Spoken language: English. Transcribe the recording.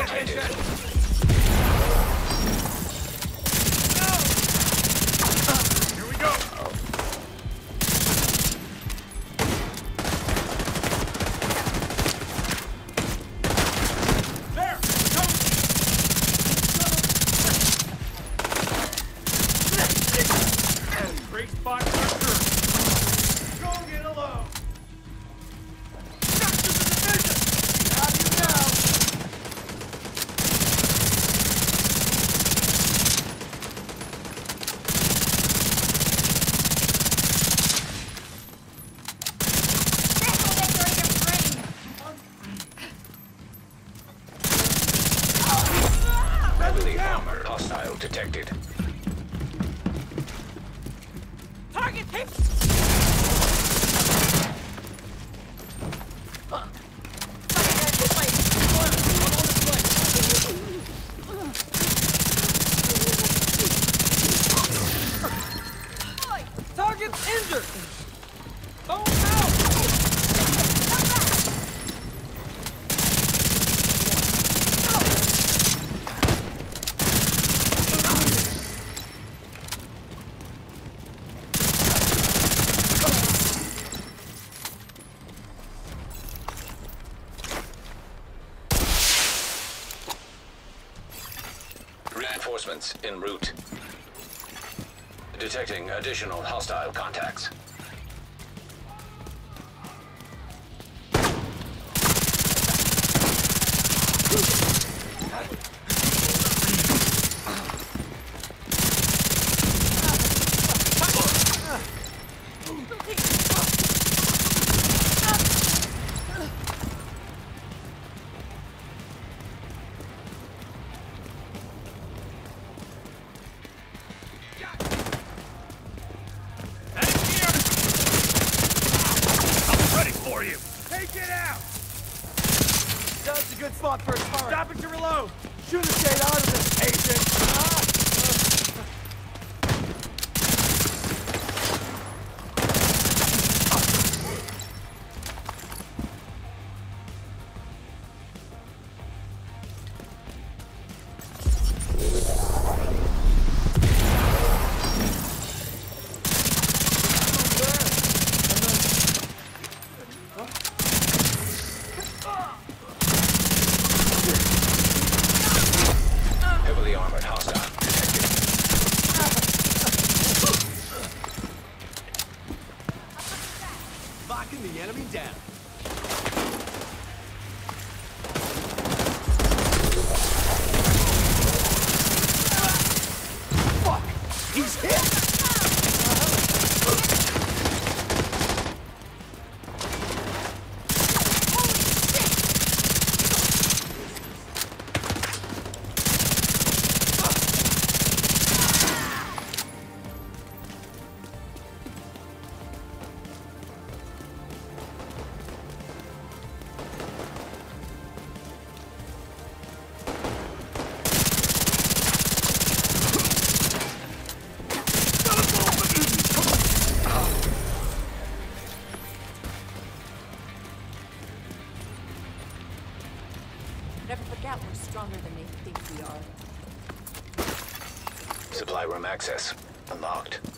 detected. Here we go. There. Great spot, Custer. Go get alone. Heavily armored hostile detected. Target hit! Target's injured! Oh no! Reinforcements en route. Detecting additional hostile contacts. Take it out! That's a good spot for a turret. Stop it to reload! Shoot a shade out of this, agent. Heavily armored hostile detected. Locking the enemy down. Fuck! He's hit! Never forget we're stronger than they think we are. Supply room access unlocked.